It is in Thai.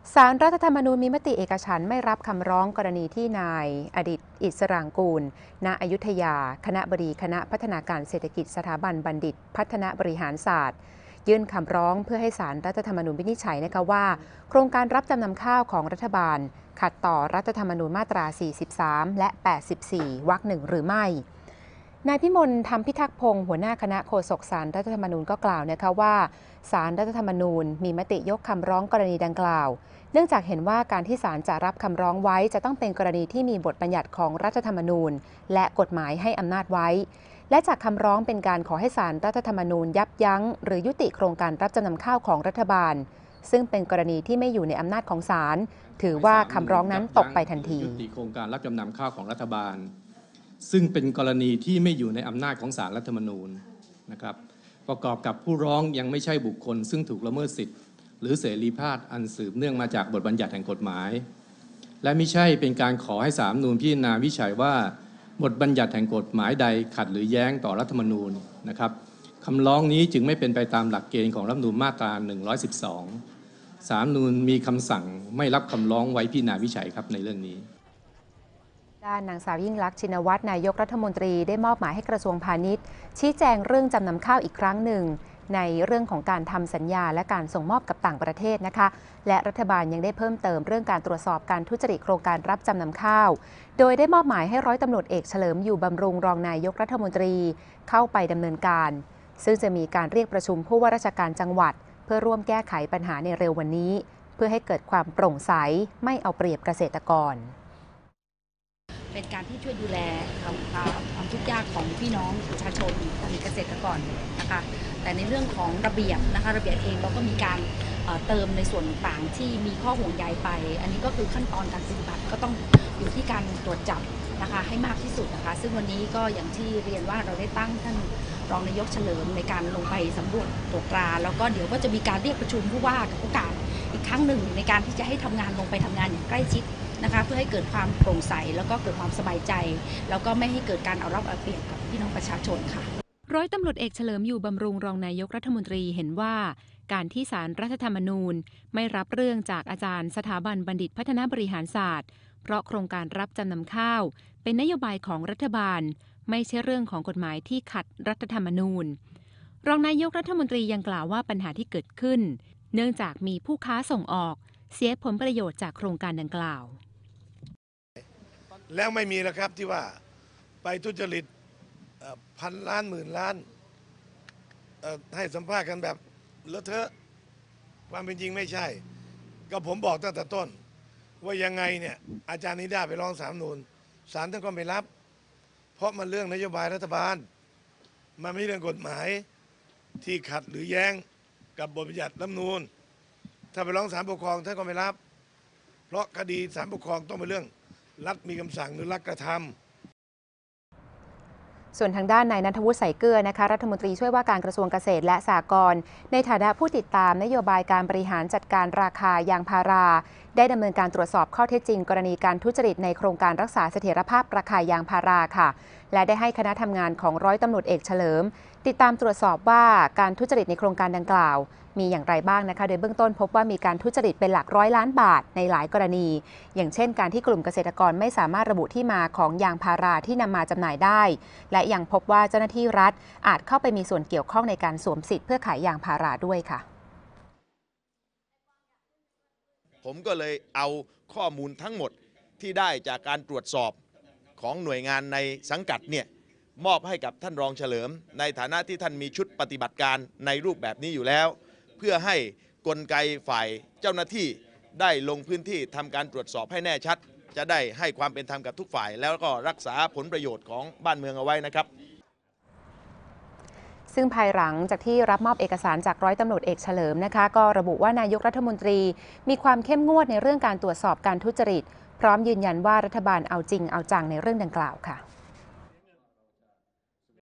ศาลรัฐธรรมนูญมีมติเอกฉันท์ไม่รับคำร้องกรณีที่นายอดิษฐ์อิสรางกูล ณ อยุธยา คณบดีคณะพัฒนาการเศรษฐกิจสถาบันบัณฑิต พัฒนาบริหารศาสตร์ยื่นคำร้องเพื่อให้ศาลรัฐธรรมนูญวินิจฉัยนะคะว่าโครงการรับจำนำข้าวของรัฐบาลขัดต่อรัฐธรรมนูญมาตรา 43 และ 84 วรรค 1 หรือไม่นายพิมลธรรมพิทักษ์พงศ์หัวหน้าคณะโฆษกศาลรัฐธรรมนูญก็กล่าวนะคะว่าศาลรัฐธรรมนูญมีมติยกคำร้องกรณีดังกล่าวเนื่องจากเห็นว่าการที่ศาลจะรับคำร้องไว้จะต้องเป็นกรณีที่มีบทบัญญัติของรัฐธรรมนูญและกฎหมายให้อำนาจไว้และจากคำร้องเป็นการขอให้ศาลรัฐธรรมนูญยับยั้งหรือยุติโครงการรับจำนำข้าวของรัฐบาลซึ่งเป็นกรณีที่ไม่อยู่ในอำนาจของศาลถือว่าคำร้องนั้นตกไปทันทียุติโครงการรับจำนำข้าวของรัฐบาลซึ่งเป็นกรณีที่ไม่อยู่ในอำนาจของศาลรัฐธรรมนูญนะครับประกอบกับผู้ร้องยังไม่ใช่บุคคลซึ่งถูกละเมิดสิทธิหรือเสรีภาพอันสืบเนื่องมาจากบทบัญญัติแห่งกฎหมายและไม่ใช่เป็นการขอให้ศาลรัฐธรรมนูญพิจารณาวิจัยว่าบทบัญญัติแห่งกฎหมายใดขัดหรือแย้งต่อรัฐธรรมนูญนะครับคำร้องนี้จึงไม่เป็นไปตามหลักเกณฑ์ของรัฐธรรมนูญมาตรา 112 ศาลรัฐธรรมนูญมีคำสั่งไม่รับคำร้องไว้พิจารณาวิจัยครับในเรื่องนี้ด้านนางสาวยิ่งลักษณ์ชินวัตรนายกรัฐมนตรีได้มอบหมายให้กระทรวงพาณิชย์ชี้แจงเรื่องจำนำข้าวอีกครั้งหนึ่งในเรื่องของการทำสัญญาและการส่งมอบกับต่างประเทศนะคะและรัฐบาลยังได้เพิ่มเติมเรื่องการตรวจสอบการทุจริตโครงการรับจำนำข้าวโดยได้มอบหมายให้ร้อยตำรวจเอกเฉลิมอยู่บำรุงรองนายกรัฐมนตรีเข้าไปดำเนินการซึ่งจะมีการเรียกประชุมผู้ว่าราชการจังหวัดเพื่อร่วมแก้ไขปัญหาในเร็ววันนี้เพื่อให้เกิดความโปร่งใสไม่เอาเปรียบเกษตรกรเป็นการที่ช่วยดูแลความทุกข์ยากของพี่น้องประชาชนหรือเกษตรกรนะคะแต่ในเรื่องของระเบียบนะคะระเบียบเองเราก็มีการเติมในส่วนต่างๆที่มีข้อห่วงใยไปอันนี้ก็คือขั้นตอนการปฏิบัติก็ต้องอยู่ที่การตรวจจับนะคะให้มากที่สุดนะคะซึ่งวันนี้ก็อย่างที่เรียนว่าเราได้ตั้งท่านรองนายกเฉลิมในการลงไปสำรวจตรวจตราแล้วก็เดี๋ยวก็จะมีการเรียกประชุมผู้ว่ากับโอกาสอีกครั้งหนึ่งในการที่จะให้ทำงานลงไปทำงานอย่างใกล้ชิดนะคะเพื่อให้เกิดความโปร่งใสแล้วก็เกิดความสบายใจแล้วก็ไม่ให้เกิดการเอารัดเอาเปรียบกับพี่น้องประชาชนค่ะร้อยตำรวจเอกเฉลิมอยู่บำรุงรองนายกรัฐมนตรีเห็นว่าการที่ศาลรัฐธรรมนูญไม่รับเรื่องจากอาจารย์สถาบันบัณฑิตพัฒนาบริหารศาสตร์เพราะโครงการรับจำนำข้าวเป็นนโยบายของรัฐบาลไม่ใช่เรื่องของกฎหมายที่ขัดรัฐธรรมนูญรองนายกรัฐมนตรียังกล่าวว่าปัญหาที่เกิดขึ้นเนื่องจากมีผู้ค้าส่งออกเสียผลประโยชน์จากโครงการดังกล่าวแล้วไม่มีแล้วครับที่ว่าไปทุจริตพันล้านหมื่นล้านให้สัมภาษณ์กันแบบเลอะเทอะความเป็นจริงไม่ใช่ก็ผมบอกตั้งแต่ต้นว่ายังไงเนี่ยอาจารย์นิด้าไปร้องศาลรัฐธรรมนูญศาลท่านก็ไม่รับเพราะมันเรื่องนโยบายรัฐบาลมันไม่ใช่เรื่องกฎหมายที่ขัดหรือแย้งกับบทบัญญัติรัฐธรรมนูญถ้าไปร้องศาลปกครองท่านก็ไม่รับเพราะคดีศาลปกครองต้องเป็นเรื่องรัฐมีคำสั่งหรือรัฐกระทำส่วนทางด้านนายณัฐวุฒิ ใส่เกลือนะคะรัฐมนตรีช่วยว่าการกระทรวงเกษตรและสหกรณ์ในฐานะผู้ติดตามนโยบายการบริหารจัดการราคายางพาราได้ดำเนินการตรวจสอบข้อเท็จจริงกรณีการทุจริตในโครงการรักษาเสถียรภาพราคายางพาราค่ะและได้ให้คณะทำงานของร้อยตำรวจเอกเฉลิมติดตามตรวจสอบว่าการทุจริตในโครงการดังกล่าวมีอย่างไรบ้างนะคะโดยเบื้องต้นพบว่ามีการทุจริตเป็นหลักร้อยล้านบาทในหลายกรณีอย่างเช่นการที่กลุ่มเกษตรกรไม่สามารถระบุที่มาของยางพาราที่นำมาจำหน่ายได้และยังพบว่าเจ้าหน้าที่รัฐอาจเข้าไปมีส่วนเกี่ยวข้องในการสวมสิทธิ์เพื่อขายยางพาราด้วยค่ะผมก็เลยเอาข้อมูลทั้งหมดที่ได้จากการตรวจสอบของหน่วยงานในสังกัดเนี่ยมอบให้กับท่านรองเฉลิมในฐานะที่ท่านมีชุดปฏิบัติการในรูปแบบนี้อยู่แล้วเพื่อให้กลไกฝ่ายเจ้าหน้าที่ได้ลงพื้นที่ทำการตรวจสอบให้แน่ชัดจะได้ให้ความเป็นธรรมกับทุกฝ่ายแล้วก็รักษาผลประโยชน์ของบ้านเมืองเอาไว้นะครับซึ่งภายหลังจากที่รับมอบเอกสารจากร้อยตำรวจเอกเฉลิมนะคะก็ระบุว่านายกรัฐมนตรีมีความเข้มงวดในเรื่องการตรวจสอบการทุจริตพร้อมยืนยันว่ารัฐบาลเอาจริงเอาจังในเรื่องดังกล่าวค่ะ